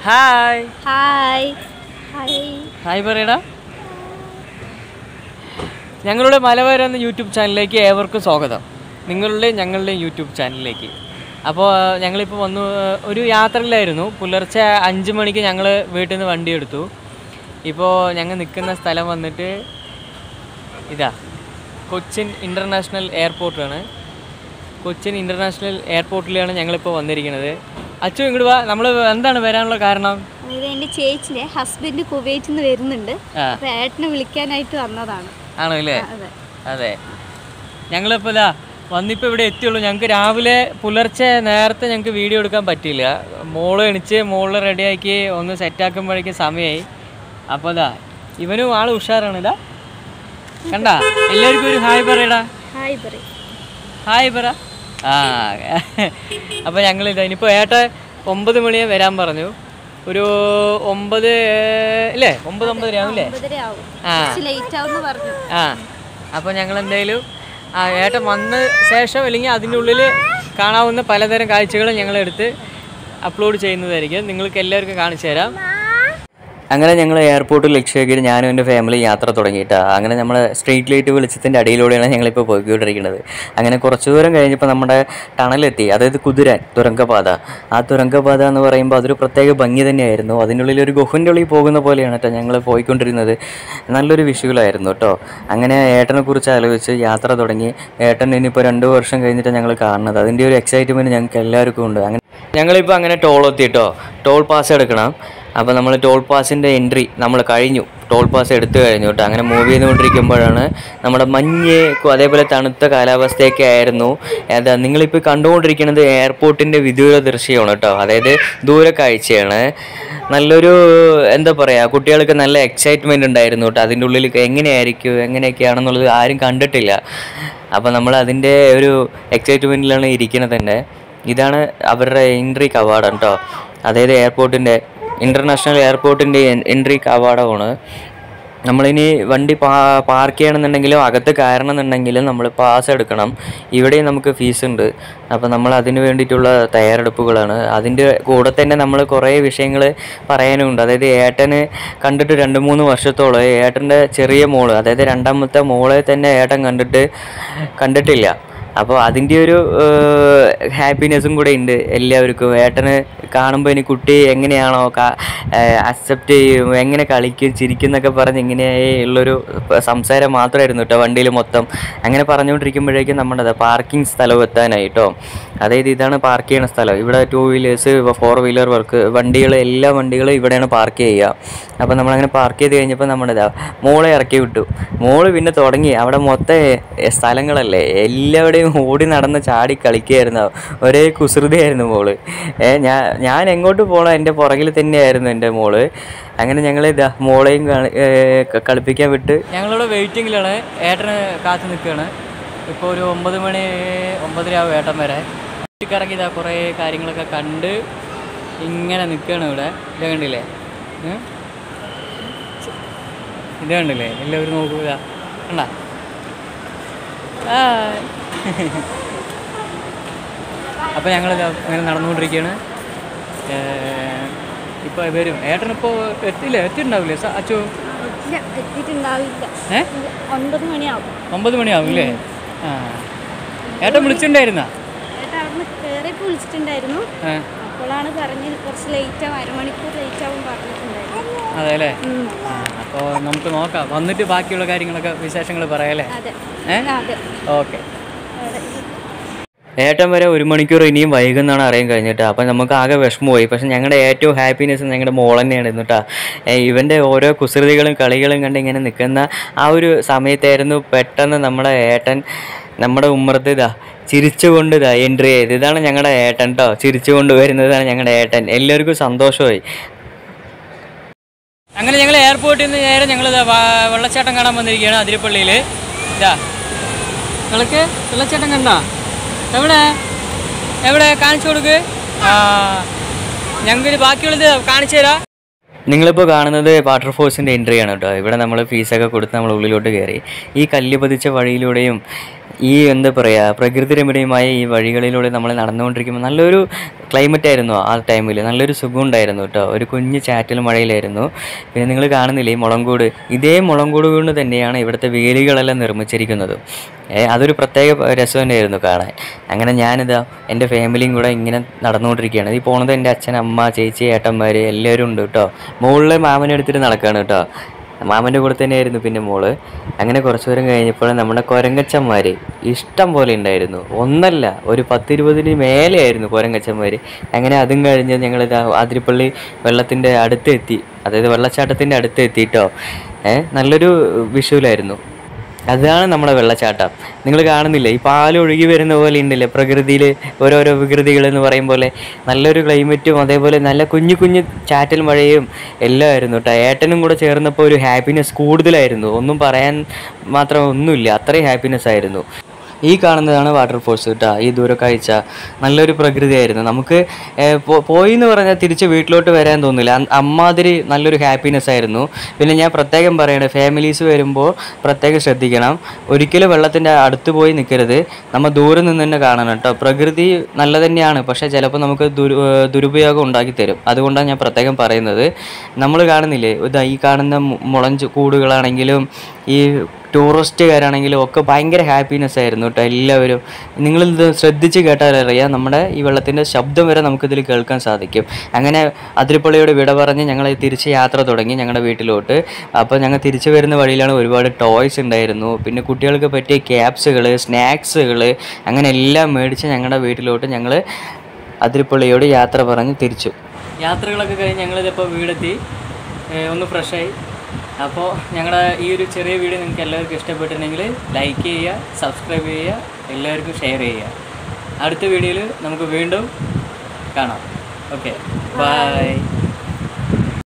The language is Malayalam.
ഹായ് ഹായ് ഹായ് ഹായ് പറയടാ. ഞങ്ങളുടെ മലബാർ എന്ന യൂട്യൂബ് ചാനലിലേക്ക് ഏവർക്കും സ്വാഗതം. ഞങ്ങളുടെ യൂട്യൂബ് ചാനലിലേക്ക്. അപ്പോൾ ഞങ്ങളിപ്പോൾ വന്നു ഒരു യാത്രയിലായിരുന്നു. പുലർച്ചെ 5 മണിക്ക് ഞങ്ങൾ വീട്ടിൽ നിന്ന് വണ്ടി എടുത്തു. ഇപ്പോൾ ഞങ്ങൾ നിൽക്കുന്ന സ്ഥലം വന്നിട്ട് ഇതാ കൊച്ചിൻ ഇൻ്റർനാഷണൽ എയർപോർട്ടാണ്. കൊച്ചിൻ ഇൻ്റർനാഷണൽ എയർപോർട്ടിലാണ് ഞങ്ങളിപ്പോൾ വന്നിരിക്കുന്നത്. അച്ചു ഇങ്ങോട്ട് വാ. നമ്മൾ എന്താണ് വരാനുള്ള കാരണം? എൻ്റെ ചേച്ചിൻ്റെ ഹസ്ബൻഡ് കുവൈറ്റിൽ നിന്ന് വരുന്നുണ്ട്. അപ്പോൾ ഏട്ടനെ വിളിക്കാനായിട്ട് വന്നതാണ്. ആണോ അല്ലേ? അതെ. ഞങ്ങളിപ്പോൾ ഇതാ വന്നിപ്പോൾ ഇവിടെ എത്തിയുള്ളൂ. ഞങ്ങൾക്ക് രാവിലെ പുലർച്ചെ നേരത്തെ ഞങ്ങൾക്ക് വീഡിയോ എടുക്കാൻ പറ്റിയില്ല. മോള് എണിച്ച് മോള് റെഡിയാക്കി ഒന്ന് സെറ്റാക്കുമ്പോഴേക്കും സമയമായി. അപ്പോൾ ഇതാ ഇവനും ആൾ ഉഷാറാണ്. ഇതാ കണ്ടാ, എല്ലാവർക്കും ഒരു ഹായ് പറയടാ. ഹായ് പറ. ആ അപ്പോൾ ഞങ്ങളിതാ ഇനിയിപ്പോൾ ഏട്ടൻ 9 മണിയെ വരാൻ പറഞ്ഞു. ഒരു 9 അല്ലേ 9:30 ആവും അല്ലേ? ആ അപ്പോൾ ഞങ്ങൾ എന്തായാലും ഏട്ടൻ വന്ന ശേഷം അല്ലെങ്കിൽ അതിൻ്റെ ഉള്ളിൽ കാണാവുന്ന പലതരം കാഴ്ചകളും ഞങ്ങളെടുത്ത് അപ്ലോഡ് ചെയ്യുന്നതായിരിക്കും. നിങ്ങൾക്ക് എല്ലാവർക്കും കാണിച്ചു തരാം. അങ്ങനെ ഞങ്ങൾ എയർപോർട്ടിൽ ലക്ഷ്യമാക്കിയിട്ട് ഞാനും എൻ്റെ ഫാമിലി യാത്ര തുടങ്ങിയിട്ടാണ്. അങ്ങനെ നമ്മൾ സ്ട്രീറ്റ് ലൈറ്റ് വെളിച്ചത്തിൻ്റെ അടിയിലൂടെയാണ് ഞങ്ങളിപ്പോൾ പോയിക്കൊണ്ടിരിക്കുന്നത്. അങ്ങനെ കുറച്ച് ദൂരം കഴിഞ്ഞപ്പോൾ നമ്മുടെ ടണലെത്തി, അതായത് കുതിരാൻ തുരങ്കപാത. ആ തുരങ്കപാത എന്ന് പറയുമ്പോൾ അതൊരു പ്രത്യേക ഭംഗി തന്നെയായിരുന്നു. അതിനുള്ളിൽ ഒരു ഗുഹൻ്റെ ഉള്ളിൽ പോകുന്ന പോലെയാണ് കേട്ടോ ഞങ്ങൾ പോയിക്കൊണ്ടിരുന്നത്. നല്ലൊരു വിഷ്വലായിരുന്നു കേട്ടോ. അങ്ങനെ ഏട്ടനെ കുറിച്ച് ആലോചിച്ച് യാത്ര തുടങ്ങി. ഏട്ടൻ ഇനിയിപ്പോൾ 2 വർഷം കഴിഞ്ഞിട്ട് ഞങ്ങൾ കാണുന്നത്. അതിൻ്റെ ഒരു എക്സൈറ്റ്മെൻറ്റ് ഞങ്ങൾക്ക് എല്ലാവർക്കും ഉണ്ട്. അങ്ങനെ ഞങ്ങളിപ്പോൾ അങ്ങനെ ടോൾ എത്തി കേട്ടോ. ടോൾ പാസ് എടുക്കണം. അപ്പോൾ നമ്മൾ ടോൾ പാസിൻ്റെ എൻട്രി നമ്മൾ കഴിഞ്ഞു. ടോൾ പാസ് എടുത്തു കഴിഞ്ഞു കേട്ടോ. അങ്ങനെ മൂവ് ചെയ്തുകൊണ്ടിരിക്കുമ്പോഴാണ് നമ്മുടെ മഞ്ഞ് അതേപോലെ തണുത്ത കാലാവസ്ഥയൊക്കെ ആയിരുന്നു. എന്താ നിങ്ങളിപ്പോൾ കണ്ടുകൊണ്ടിരിക്കുന്നത് എയർപോർട്ടിൻ്റെ വിദൂര ദൃശ്യമാണ് കേട്ടോ. അതായത് ദൂരക്കാഴ്ചയാണ്. നല്ലൊരു എന്താ പറയുക, കുട്ടികൾക്ക് നല്ല എക്സൈറ്റ്മെൻറ്റ് ഉണ്ടായിരുന്നു കേട്ടോ. അതിൻ്റെ ഉള്ളിൽ എങ്ങനെയായിരിക്കും എങ്ങനെയൊക്കെയാണെന്നുള്ളത് ആരും കണ്ടിട്ടില്ല. അപ്പോൾ നമ്മൾ അതിൻ്റെ ഒരു എക്സൈറ്റ്മെൻറ്റിലാണ് ഇരിക്കുന്നത് തന്നെ. ഇതാണ് അവരുടെ എൻട്രി കവാടം കേട്ടോ. അതായത് എയർപോർട്ടിൻ്റെ ഇൻ്റർനാഷണൽ എയർപോർട്ടിൻ്റെ എൻട്രി കവാടമാണ്. നമ്മളിനി വണ്ടി പാർക്ക് ചെയ്യണമെന്നുണ്ടെങ്കിലും അകത്ത് കയറണമെന്നുണ്ടെങ്കിലും നമ്മൾ പാസ് എടുക്കണം. ഇവിടെയും നമുക്ക് ഫീസ് ഉണ്ട്. അപ്പോൾ നമ്മൾ അതിന് വേണ്ടിയിട്ടുള്ള തയ്യാറെടുപ്പുകളാണ്. അതിൻ്റെ കൂടെ തന്നെ നമ്മൾ കുറേ വിഷയങ്ങൾ പറയാനുമുണ്ട്. അതായത് ഏട്ടന് കണ്ടിട്ട് 2-3 വർഷത്തോളം ഏട്ടൻ്റെ ചെറിയ മോള്, അതായത് 2ാമത്തെ മോളെ തന്നെ ഏട്ടൻ കണ്ടിട്ടില്ല. അപ്പോൾ അതിൻ്റെ ഒരു ഹാപ്പിനെസ്സും കൂടെ ഉണ്ട് എല്ലാവർക്കും. ഏട്ടന് കാണുമ്പോൾ ഇനി കുട്ടി എങ്ങനെയാണോ അക്സെപ്റ്റ് ചെയ്യും, എങ്ങനെ കളിക്കും ചിരിക്കും എന്നൊക്കെ പറഞ്ഞ് ഇങ്ങനെ ഉള്ളൊരു സംസാരം മാത്രമായിരുന്നു കേട്ടോ വണ്ടിയിൽ മൊത്തം. അങ്ങനെ പറഞ്ഞുകൊണ്ടിരിക്കുമ്പോഴേക്കും നമ്മുടെ പാർക്കിംഗ് സ്ഥലം എത്താനായി കേട്ടോ. അതായത് ഇതാണ് പാർക്ക് ചെയ്യുന്ന സ്ഥലം. ഇവിടെ 2 വീലേഴ്സ് 4 വീലർ വണ്ടികൾ എല്ലാ വണ്ടികളും ഇവിടെയാണ് പാർക്ക് ചെയ്യുക. അപ്പോൾ നമ്മളങ്ങനെ പാർക്ക് ചെയ്ത് കഴിഞ്ഞപ്പോൾ നമ്മുടെ മോളെ ഇറക്കി വിട്ടു. മോള് പിന്നെ തുടങ്ങി. അവിടെ മൊത്തം സ്ഥലങ്ങളല്ലേ, എല്ലാവിടെയും ഓടി നടന്ന് ചാടി കളിക്കുകയായിരുന്നു. ഒരേ കുസൃതിയായിരുന്നു മോള്. ഞാൻ എങ്ങോട്ട് പോകണം എൻ്റെ പുറകിൽ തന്നെയായിരുന്നു എൻ്റെ മോള്. അങ്ങനെ ഞങ്ങൾ മോളെയും കളിപ്പിക്കാൻ വിട്ട് ഞങ്ങളിവിടെ വെയിറ്റിങ്ങിലാണ്. ഏട്ടന് കാത്തു നിൽക്കുകയാണ്. ഇപ്പോൾ ഒരു 9 മണി 9:30 ആവും ഏട്ടൻ വരെ. ചുറ്റിക്കറങ്ങി കുറേ കാര്യങ്ങളൊക്കെ കണ്ട് ഇങ്ങനെ നിൽക്കുകയാണ് ഇവിടെ. ഇത് കണ്ടില്ലേ? ഇത് കണ്ടില്ലേ? എല്ലാവരും നോക്കുക കണ്ടാ. അപ്പോൾ ഞങ്ങളിത് അങ്ങനെ നടന്നുകൊണ്ടിരിക്കുകയാണ്. ഇപ്പോൾ വരും. ഏട്ടനിപ്പോൾ എത്തിയിട്ടുണ്ടാവില്ലേ അച്ചു? എത്തിയിട്ടുണ്ടാവില്ല. 9 മണിയാവും. 9 മണിയാവും അല്ലേ? ആ ഏട്ടൻ വിളിച്ചിട്ടുണ്ടായിരുന്ന? ഏട്ടൻ അവിടെ നിന്ന് കയറിയപ്പോൾ വിളിച്ചിട്ടുണ്ടായിരുന്നു. അപ്പോഴാണ് പറഞ്ഞത് കുറച്ച് ലേറ്റാവും, 1/2 മണിക്കൂർ ലേറ്റാവും പറഞ്ഞിട്ടുണ്ടായിരുന്നു. അതെ അല്ലേ? അപ്പോൾ നമുക്ക് നോക്കാം, വന്നിട്ട് ബാക്കിയുള്ള കാര്യങ്ങളൊക്കെ വിശേഷങ്ങൾ പറയാമല്ലേ? ഓക്കെ. ഏട്ടൻ വരെ 1 മണിക്കൂർ ഇനിയും വൈകുന്നാണ് അറിയാൻ കഴിഞ്ഞിട്ട്. അപ്പം നമുക്ക് ആകെ വിഷമമായി. പക്ഷെ ഞങ്ങളുടെ ഏറ്റവും ഹാപ്പിനെസ് ഞങ്ങളുടെ മോൾ തന്നെയായിരുന്നു കേട്ടോ. ഇവൻ്റെ ഓരോ കുസൃതികളും കളികളും കണ്ട് ഇങ്ങനെ നിൽക്കുന്ന ആ ഒരു സമയത്തായിരുന്നു പെട്ടെന്ന് നമ്മുടെ ഏട്ടൻ നമ്മുടെ ഉമ്മറത്ത് ചിരിച്ചുകൊണ്ട് എൻട്രി ചെയ്ത്. ഇതാണ് ഞങ്ങളുടെ ഏട്ടൻ കേട്ടോ. ചിരിച്ചുകൊണ്ട് വരുന്നതാണ് ഞങ്ങളുടെ ഏട്ടൻ. എല്ലാവർക്കും സന്തോഷമായി. അങ്ങനെ ഞങ്ങൾ എയർപോർട്ടിൽ നിന്ന് നേരെ ഞങ്ങൾ വെള്ളച്ചാട്ടം കാണാൻ വന്നിരിക്കുകയാണ് അതിരപ്പള്ളിയിൽ. നിങ്ങൾക്ക് വെള്ളച്ചാട്ടം കണ്ടോ? എവിടെ കാണിച്ചു കൊടുക്ക്. ഞങ്ങൾക്ക് ബാക്കിയുള്ളത് കാണിച്ചു തരാം. നിങ്ങളിപ്പോൾ കാണുന്നത് വാട്ടർഫോൾസിൻ്റെ എൻട്രിയാണ് കേട്ടോ. ഇവിടെ നമ്മൾ ഫീസൊക്കെ കൊടുത്ത് നമ്മൾ ഉള്ളിലോട്ട് കയറി. ഈ കല്ല് പതിച്ച വഴിയിലൂടെയും ഈ എന്താ പറയുക പ്രകൃതി രമണീയമായ ഈ വഴികളിലൂടെ നമ്മൾ നടന്നുകൊണ്ടിരിക്കുമ്പോൾ നല്ലൊരു ക്ലൈമറ്റ് ആയിരുന്നു ആ ടൈമിൽ. നല്ലൊരു സുഖം ഉണ്ടായിരുന്നു കേട്ടോ. ഒരു കുഞ്ഞ് ചാറ്റൽ മഴയിലായിരുന്നു. പിന്നെ നിങ്ങൾ കാണുന്നില്ലേ ഈ മുളങ്കൂട്, ഇതേ മുളങ്കൂട് കൊണ്ട് തന്നെയാണ് ഇവിടുത്തെ വേലികളെല്ലാം നിർമ്മിച്ചിരിക്കുന്നത്. അതൊരു പ്രത്യേക രസം തന്നെയായിരുന്നു കാണാൻ. അങ്ങനെ ഞാനിതാ എൻ്റെ ഫാമിലിയും കൂടെ ഇങ്ങനെ നടന്നുകൊണ്ടിരിക്കുകയാണ്. ഈ പോണത് എൻ്റെ അച്ഛൻ, അമ്മ, ചേച്ചി, ഏട്ടന്മാർ എല്ലാവരും ഉണ്ട് കേട്ടോ. മുകളിൽ മാമനെ എടുത്തിട്ട് നടക്കുകയാണ് കേട്ടോ. മാമൻ്റെ കൂടെ തന്നെയായിരുന്നു പിന്നെ മോള്. അങ്ങനെ കുറച്ച് ദൂരം കഴിഞ്ഞപ്പോൾ നമ്മുടെ കുരങ്ങച്ചന്മാർ ഇഷ്ടം പോലെ ഉണ്ടായിരുന്നു. ഒന്നല്ല, ഒരു 10-20 മേലെയായിരുന്നു കുരങ്ങച്ചന്മാർ. അങ്ങനെ അതും കഴിഞ്ഞ് ഞങ്ങളിതാ ആതിരപ്പള്ളി വെള്ളത്തിൻ്റെ അടുത്തെത്തി, അതായത് വെള്ളച്ചാട്ടത്തിൻ്റെ അടുത്തെത്തി കേട്ടോ. നല്ലൊരു വിഷ്വലായിരുന്നു. അതാണ് നമ്മുടെ വെള്ളച്ചാട്ടം. നിങ്ങൾ കാണുന്നില്ലേ ഈ പാലൊഴുകി വരുന്ന പോലെ ഉണ്ടല്ലേ പ്രകൃതിയിൽ ഓരോരോ വികൃതികൾ എന്ന് പറയും പോലെ. നല്ലൊരു ക്ലൈമറ്റും അതേപോലെ നല്ല കുഞ്ഞു കുഞ്ഞു ചാറ്റൽ മഴയും എല്ലാം ആയിരുന്നു കേട്ടോ. ഏട്ടനും കൂടെ ചേർന്നപ്പോൾ ഒരു ഹാപ്പിനെസ് കൂടുതലായിരുന്നു. ഒന്നും പറയാൻ മാത്രം ഒന്നുമില്ല, അത്രയും ഹാപ്പിനെസ് ആയിരുന്നു. ഈ കാണുന്നതാണ് വാട്ടർഫോൾസ് കേട്ടോ. ഈ ദൂരക്കാഴ്ച നല്ലൊരു പ്രകൃതിയായിരുന്നു. നമുക്ക് പോയി എന്ന് പറഞ്ഞാൽ തിരിച്ച് വീട്ടിലോട്ട് വരാൻ തോന്നില്ല, അമ്മാതിരി നല്ലൊരു ഹാപ്പിനെസ് ആയിരുന്നു. പിന്നെ ഞാൻ പ്രത്യേകം പറയണേ, ഫാമിലീസ് വരുമ്പോൾ പ്രത്യേകം ശ്രദ്ധിക്കണം. ഒരിക്കലും വെള്ളത്തിൻ്റെ അടുത്ത് പോയി നിൽക്കരുത്. നമ്മൾ ദൂരെ നിന്ന് തന്നെ കാണണം കേട്ടോ. പ്രകൃതി നല്ല തന്നെയാണ്, പക്ഷേ ചിലപ്പോൾ നമുക്ക് ദുരുപയോഗം ഉണ്ടാക്കി തരും. അതുകൊണ്ടാണ് ഞാൻ പ്രത്യേകം പറയുന്നത്. നമ്മൾ കാണുന്നില്ലേ ഈ കാണുന്ന മുളഞ്ച് കൂടുകളാണെങ്കിലും ഈ ടൂറിസ്റ്റുകാരാണെങ്കിലും ഒക്കെ ഭയങ്കര ഹാപ്പിനെസ് ആയിരുന്നു കേട്ടോ എല്ലാവരും. നിങ്ങളിത് ശ്രദ്ധിച്ച് കേട്ടാലറിയാം, നമ്മുടെ ഈ വെള്ളത്തിൻ്റെ ശബ്ദം വരെ നമുക്കിതിൽ കേൾക്കാൻ സാധിക്കും. അങ്ങനെ അതിരപ്പള്ളിയോട് വിട പറഞ്ഞ് ഞങ്ങൾ തിരിച്ച് യാത്ര തുടങ്ങി ഞങ്ങളുടെ വീട്ടിലോട്ട്. അപ്പോൾ ഞങ്ങൾ തിരിച്ചു വരുന്ന വഴിയിലാണ് ഒരുപാട് ടോയ്സ് ഉണ്ടായിരുന്നു. പിന്നെ കുട്ടികൾക്ക് പറ്റിയ ക്യാപ്സുകൾ, സ്നാക്സുകൾ, അങ്ങനെ എല്ലാം മേടിച്ച് ഞങ്ങളുടെ വീട്ടിലോട്ട് ഞങ്ങൾ അതിരപ്പള്ളിയോട് യാത്ര പറഞ്ഞ് തിരിച്ചു. യാത്രകളൊക്കെ കഴിഞ്ഞ് ഞങ്ങളിതിപ്പോൾ വീടെത്തി, ഒന്ന് ഫ്രഷായി. അപ്പോൾ ഞങ്ങളുടെ ഈ ഒരു ചെറിയ വീഡിയോ നിങ്ങൾക്ക് എല്ലാവർക്കും ഇഷ്ടപ്പെട്ടിട്ടുണ്ടെങ്കിൽ ലൈക്ക് ചെയ്യുക, സബ്സ്ക്രൈബ് ചെയ്യുക, എല്ലാവർക്കും ഷെയർ ചെയ്യുക. അടുത്ത വീഡിയോയിൽ നമുക്ക് വീണ്ടും കാണാം. Okay, by.